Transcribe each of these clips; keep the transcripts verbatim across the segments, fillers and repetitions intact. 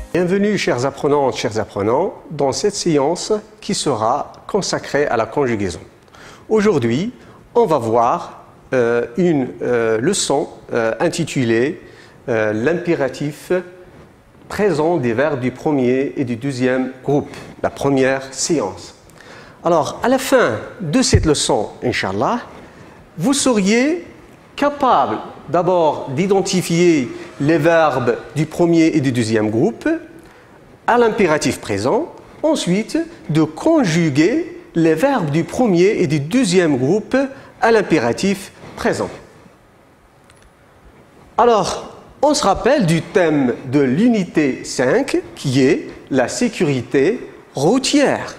Bienvenue chers apprenantes, chers apprenants, dans cette séance qui sera consacrée à la conjugaison. Aujourd'hui, on va voir euh, une euh, leçon euh, intitulée euh, l'impératif présent des verbes du premier et du deuxième groupe, la première séance. Alors, à la fin de cette leçon, Inch'Allah, vous seriez capable d'abord d'identifier les verbes du premier et du deuxième groupe à l'impératif présent, ensuite de conjuguer les verbes du premier et du deuxième groupe à l'impératif présent. Alors, on se rappelle du thème de l'unité cinq qui est la sécurité routière.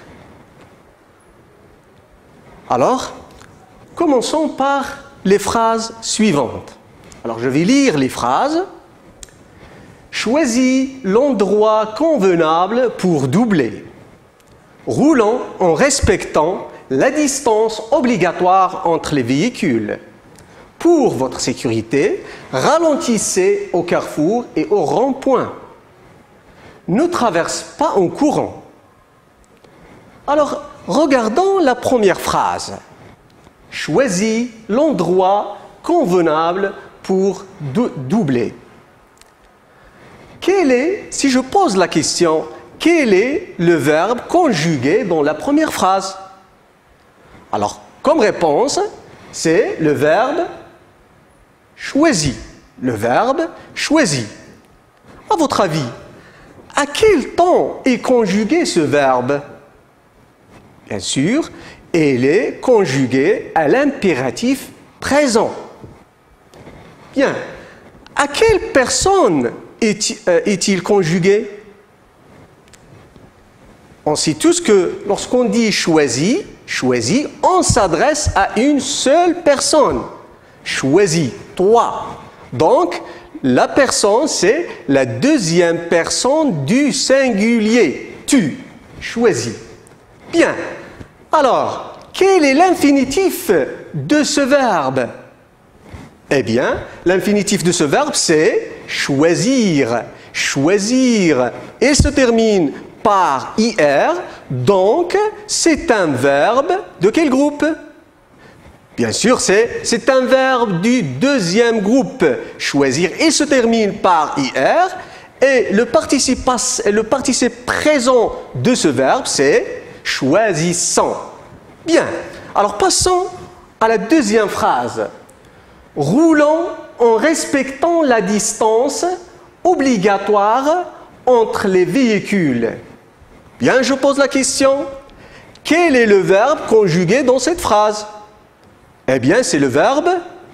Alors, commençons par les phrases suivantes. Alors, je vais lire les phrases. Choisis l'endroit convenable pour doubler, roulant en respectant la distance obligatoire entre les véhicules. Pour votre sécurité, ralentissez au carrefour et au rond-point. Ne traverse pas en courant. Alors, regardons la première phrase. Choisis l'endroit convenable pour dou- doubler. Quel est, si je pose la question, quel est le verbe conjugué dans la première phrase? Alors, comme réponse, c'est le verbe choisi. Le verbe choisi. À votre avis, à quel temps est conjugué ce verbe? Bien sûr, il est conjugué à l'impératif présent. Bien. À quelle personne est-il conjugué? On sait tous que lorsqu'on dit choisi, choisi, on s'adresse à une seule personne. Choisis, toi. Donc, la personne, c'est la deuxième personne du singulier. Tu, choisis. Bien. Alors, quel est l'infinitif de ce verbe? Eh bien, l'infinitif de ce verbe, c'est choisir. Choisir. Il se termine par I R, donc c'est un verbe de quel groupe? Bien sûr, c'est, c'est un verbe du deuxième groupe. Choisir. Il se termine par I R et le participe, le participe présent de ce verbe, c'est choisissant. Bien. Alors, passons à la deuxième phrase. Roulant en respectant la distance obligatoire entre les véhicules. Bien, je pose la question. Quel est le verbe conjugué dans cette phrase? Eh bien, c'est le verbe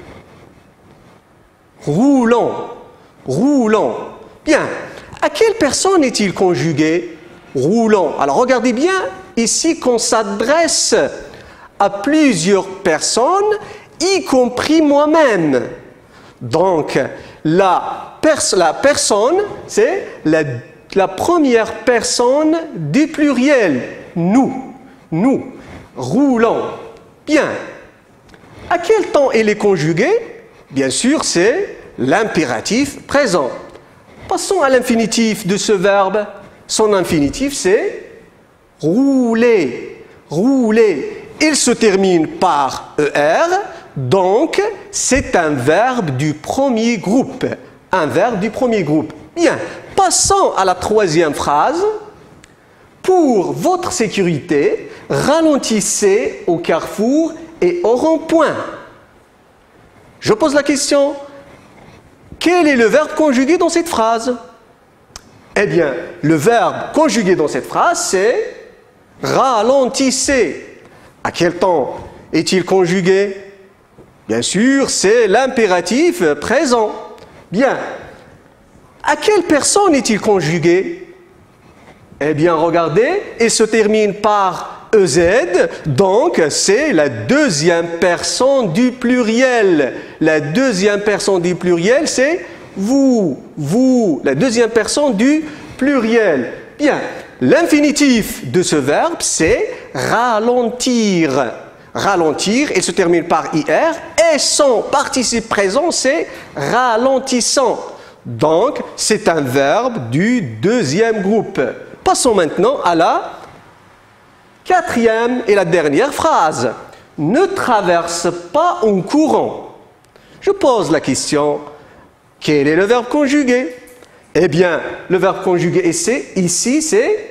roulant. Roulant. Bien. À quelle personne est-il conjugué? Roulant. Alors, regardez bien ici qu'on s'adresse à plusieurs personnes, y compris moi-même. Donc, la, pers la personne, c'est la, la première personne du pluriel. Nous. Nous. Roulant. Bien. À quel temps il est conjugué? Bien sûr, c'est l'impératif présent. Passons à l'infinitif de ce verbe. Son infinitif, c'est rouler. Rouler. Il se termine par E R. Donc, c'est un verbe du premier groupe. Un verbe du premier groupe. Bien. Passons à la troisième phrase. Pour votre sécurité, ralentissez au carrefour et au rond-point. Je pose la question. Quel est le verbe conjugué dans cette phrase? Eh bien, le verbe conjugué dans cette phrase, c'est ralentissez. À quel temps est-il conjugué? Bien sûr, c'est l'impératif présent. Bien. À quelle personne est-il conjugué? Eh bien, regardez, il se termine par E Z, donc c'est la deuxième personne du pluriel. La deuxième personne du pluriel, c'est vous, vous, la deuxième personne du pluriel. Bien, l'infinitif de ce verbe, c'est ralentir. Ralentir, il se termine par I R, et son participe présent, c'est ralentissant. Donc, c'est un verbe du deuxième groupe. Passons maintenant à la quatrième et la dernière phrase. Ne traverse pas en courant. Je pose la question, quel est le verbe conjugué? Eh bien, le verbe conjugué ici, c'est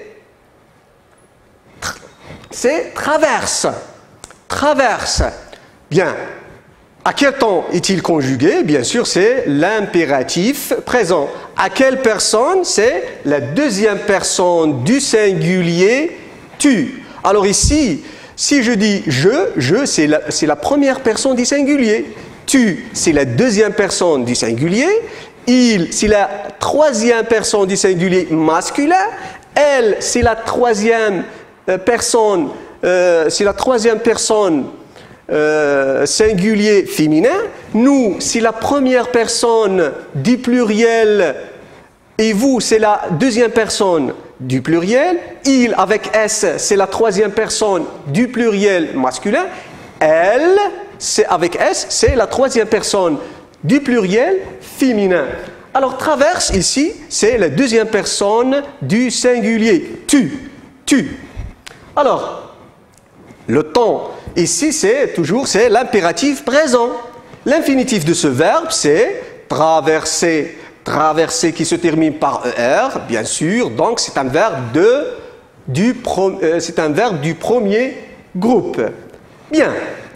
c'est traverse. Traverse. Bien. À quel temps est-il conjugué? Bien sûr, c'est l'impératif présent. À quelle personne? C'est la deuxième personne du singulier tu. Alors ici, si je dis je, je, c'est la, c'est la première personne du singulier. Tu, c'est la deuxième personne du singulier. Il, c'est la troisième personne du singulier masculin. Elle, c'est la troisième euh, personne, euh, c'est la troisième personne euh, singulier féminin. Nous, c'est la première personne du pluriel. Et vous, c'est la deuxième personne du pluriel. Il, avec S, c'est la troisième personne du pluriel masculin. Elle, c'est avec S, c'est la troisième personne du pluriel féminin. Alors, traverse ici, c'est la deuxième personne du singulier. Tu, tu. Alors, le temps ici, c'est toujours c'est l'impératif présent. L'infinitif de ce verbe, c'est traverser. Traverser qui se termine par E R, bien sûr. Donc, c'est un verbe de, du, pro, euh, c'est un verbe du premier groupe. Bien.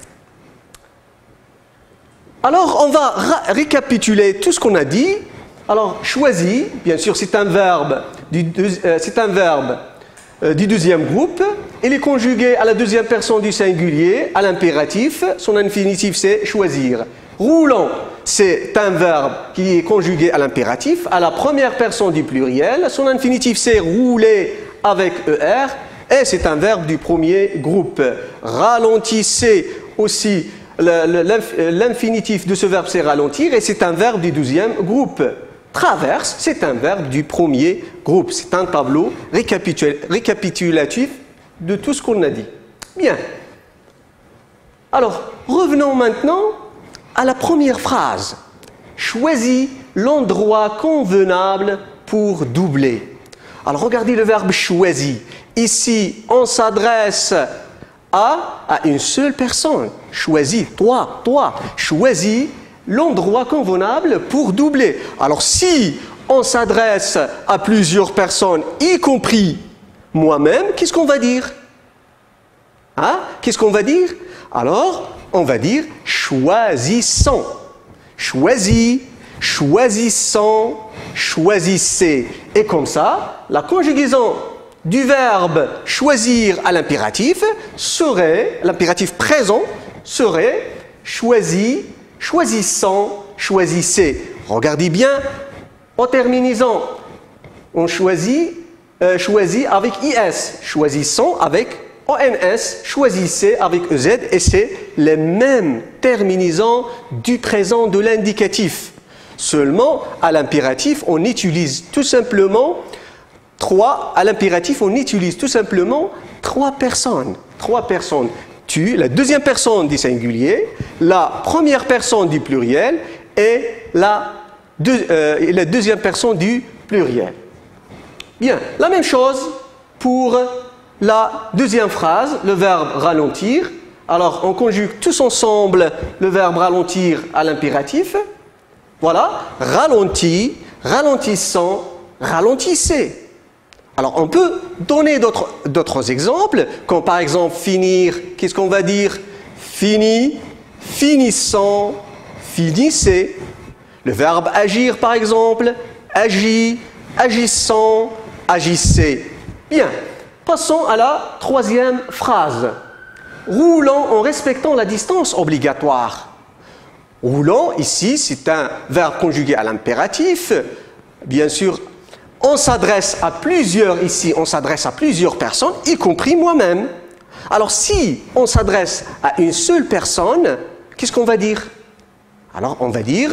Alors, on va récapituler tout ce qu'on a dit. Alors, choisi, bien sûr, c'est un verbe du, euh, c'est un verbe euh, du deuxième groupe. Il est conjugué à la deuxième personne du singulier, à l'impératif. Son infinitif, c'est choisir. Roulant, c'est un verbe qui est conjugué à l'impératif, à la première personne du pluriel. Son infinitif, c'est rouler avec E R. Et c'est un verbe du premier groupe. Ralentissez aussi. L'infinitif de ce verbe, c'est ralentir, et c'est un verbe du deuxième groupe. Traverse, c'est un verbe du premier groupe. C'est un tableau récapitulatif de tout ce qu'on a dit. Bien. Alors, revenons maintenant à la première phrase. Choisis l'endroit convenable pour doubler. Alors, regardez le verbe choisi. Ici, on s'adresse à, à une seule personne. Choisis, toi, toi. Choisis l'endroit convenable pour doubler. Alors, si on s'adresse à plusieurs personnes, y compris moi-même, qu'est-ce qu'on va dire? Hein? Qu'est-ce qu'on va dire? Alors, on va dire choisissons. Choisis, choisissons, choisissez. Et comme ça, la conjugaison du verbe choisir à l'impératif serait, l'impératif présent serait choisi, choisissant, choisissez. Regardez bien, en terminaison, on choisit, euh, choisit avec I S, choisissons avec O N S, choisissez avec E Z, et c'est les mêmes terminaisons du présent de l'indicatif. Seulement, à l'impératif, on utilise tout simplement trois, à l'impératif, on utilise tout simplement trois personnes. Trois personnes. Tu, la deuxième personne du singulier, la première personne du pluriel et la, deux, euh, et la deuxième personne du pluriel. Bien, la même chose pour la deuxième phrase, le verbe ralentir. Alors, on conjugue tous ensemble le verbe ralentir à l'impératif. Voilà, ralentit, ralentissant, ralentissez. Alors, on peut donner d'autres exemples, comme par exemple finir, qu'est-ce qu'on va dire? Fini, finissant, finissez. Le verbe agir, par exemple, agit, agissant, agissez. Bien, passons à la troisième phrase. Roulant en respectant la distance obligatoire. Roulant, ici, c'est un verbe conjugué à l'impératif. Bien sûr, on s'adresse à plusieurs, ici, on s'adresse à plusieurs personnes, y compris moi-même. Alors, si on s'adresse à une seule personne, qu'est-ce qu'on va dire? Alors, on va dire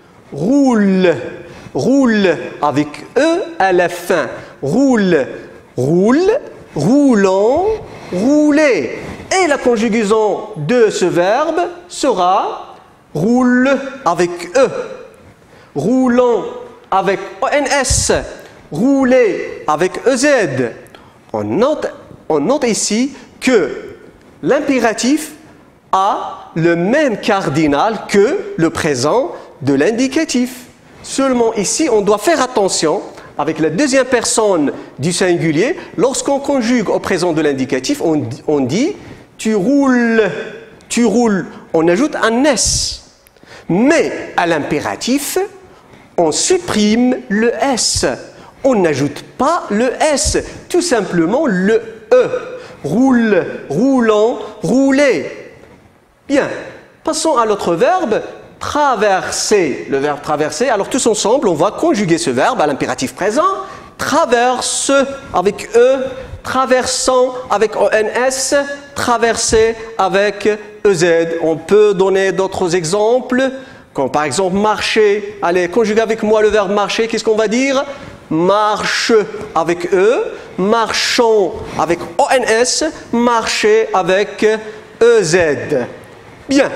roule, roule avec E à la fin. Roule, roule, roulant, rouler. Et la conjugaison de ce verbe sera roule avec E. Roulant avec O N S, rouler avec E Z. On note, on note ici que l'impératif a le même cardinal que le présent de l'indicatif. Seulement ici, on doit faire attention avec la deuxième personne du singulier. Lorsqu'on conjugue au présent de l'indicatif, on, on dit « tu roules », tu roules, on ajoute un S. Mais à l'impératif, on supprime le S. On n'ajoute pas le S, tout simplement le E. Roule, roulant, rouler. Bien, passons à l'autre verbe, traverser. Le verbe traverser, alors tous ensemble, on va conjuguer ce verbe à l'impératif présent. Traverse avec E, traversant avec O N S, traverser avec E Z. On peut donner d'autres exemples, comme par exemple marcher. Allez, conjuguez avec moi le verbe marcher, qu'est-ce qu'on va dire? Marche avec E, marchons avec O N S, marcher avec E Z. Bien,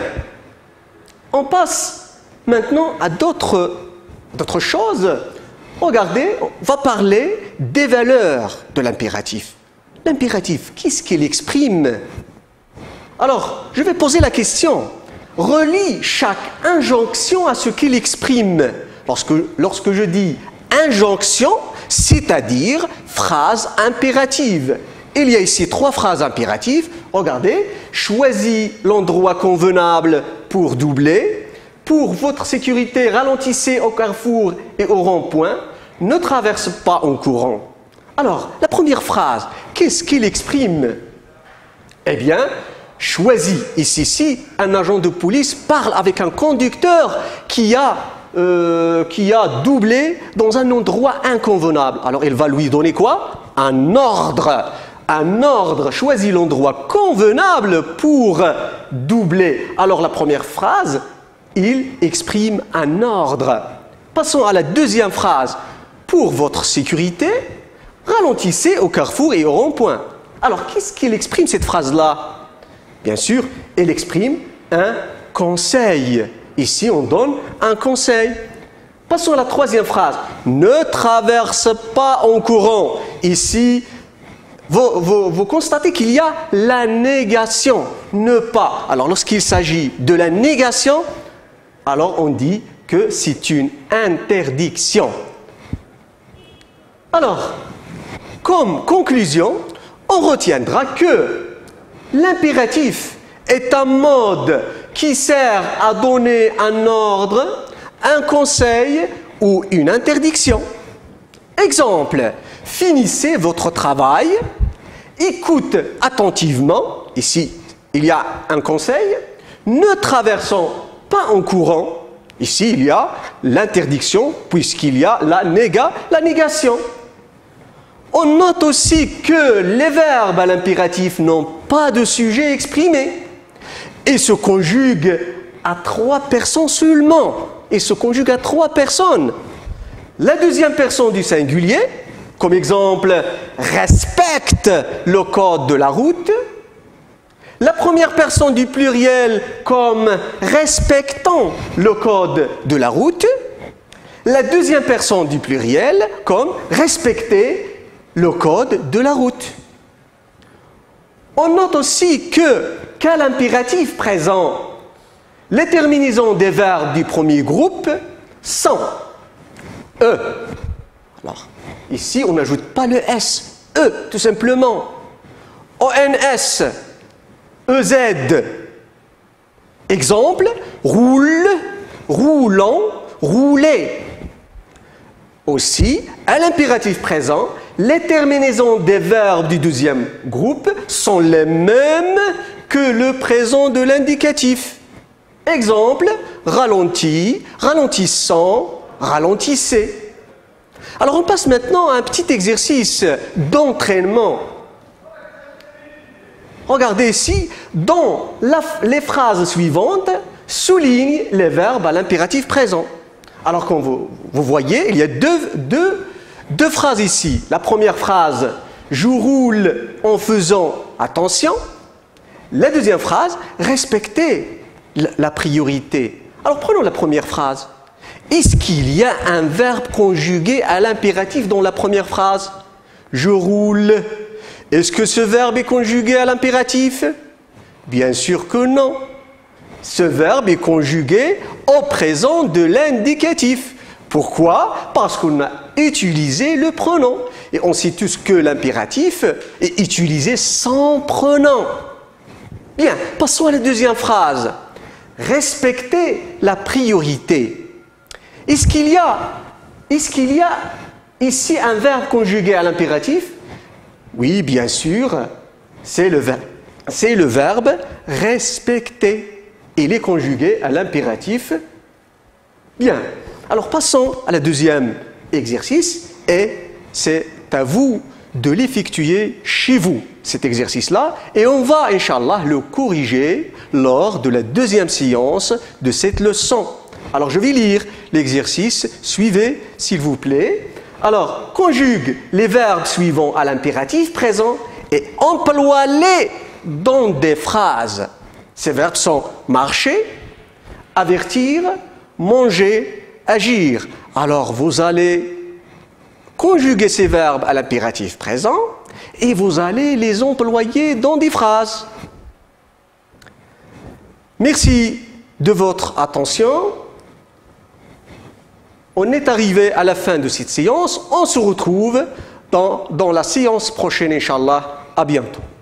on passe maintenant à d'autres d'autres choses. Regardez, on va parler des valeurs de l'impératif. L'impératif, qu'est-ce qu'il exprime? Alors, je vais poser la question. Relie chaque injonction à ce qu'il exprime. Lorsque, lorsque je dis injonction, c'est-à-dire phrase impérative. Il y a ici trois phrases impératives. Regardez, choisis l'endroit convenable pour doubler. Pour votre sécurité, ralentissez au carrefour et au rond-point. Ne traverse pas en courant. Alors, la première phrase, qu'est-ce qu'il exprime? Eh bien, choisis. Ici, si un agent de police parle avec un conducteur qui a, euh, qui a doublé dans un endroit inconvenable. Alors, il va lui donner quoi? Un ordre. Un ordre. Choisis l'endroit convenable pour doubler. Alors, la première phrase, il exprime un ordre. Passons à la deuxième phrase. Pour votre sécurité, ralentissez au carrefour et au rond-point. Alors, qu'est-ce qu'il exprime cette phrase-là? Bien sûr, elle exprime un conseil. Ici, on donne un conseil. Passons à la troisième phrase. Ne traverse pas en courant. Ici, vous, vous, vous constatez qu'il y a la négation. Ne pas. Alors, lorsqu'il s'agit de la négation, alors on dit que c'est une interdiction. Alors, comme conclusion, on retiendra que l'impératif est un mode qui sert à donner un ordre, un conseil ou une interdiction. Exemple, finissez votre travail, écoute attentivement, ici il y a un conseil, ne traversons pas en courant, ici il y a l'interdiction puisqu'il y a la, néga, la négation. On note aussi que les verbes à l'impératif n'ont pas de sujet exprimé et se conjuguent à trois personnes seulement. Et se conjuguent à trois personnes. La deuxième personne du singulier, comme exemple, respecte le code de la route. La première personne du pluriel, comme respectant le code de la route. La deuxième personne du pluriel, comme respecter le code de la route. On note aussi que, qu'à l'impératif présent, les terminaisons des verbes du premier groupe sont E. Alors, ici, on n'ajoute pas le S. E, tout simplement. O N S, E Z. Exemple, roule, roulant, rouler. Aussi, à l'impératif présent, les terminaisons des verbes du deuxième groupe sont les mêmes que le présent de l'indicatif. Exemple, ralenti, ralentissant, ralentissez. Alors on passe maintenant à un petit exercice d'entraînement. Regardez ici, dans la, les phrases suivantes, souligne les verbes à l'impératif présent. Alors comme vous, vous voyez, il y a deux, deux, deux phrases ici. La première phrase, je roule en faisant attention. La deuxième phrase, respectez la priorité. Alors prenons la première phrase. est-ce qu'il y a un verbe conjugué à l'impératif dans la première phrase? Je roule. Est-ce que ce verbe est conjugué à l'impératif? Bien sûr que non. Ce verbe est conjugué au présent de l'indicatif. Pourquoi? Parce qu'on a utilisé le pronom. Et on sait tous que l'impératif est utilisé sans pronom. Bien, passons à la deuxième phrase. Respecter la priorité. Est-ce qu'il y a, est-ce qu'il y a ici un verbe conjugué à l'impératif? Oui, bien sûr, c'est le verbe, c'est le verbe respecter. Il est conjugué à l'impératif. Bien. Alors passons à la deuxième exercice et c'est à vous de l'effectuer chez vous, cet exercice-là, et on va, Inch'Allah, le corriger lors de la deuxième séance de cette leçon. Alors je vais lire l'exercice, suivez s'il vous plaît. Alors, conjugue les verbes suivants à l'impératif présent et emploie-les dans des phrases. Ces verbes sont marcher, avertir, manger, agir. Alors vous allez conjuguer ces verbes à l'impératif présent et vous allez les employer dans des phrases. Merci de votre attention. On est arrivé à la fin de cette séance. On se retrouve dans, dans la séance prochaine, Inch'Allah. À bientôt.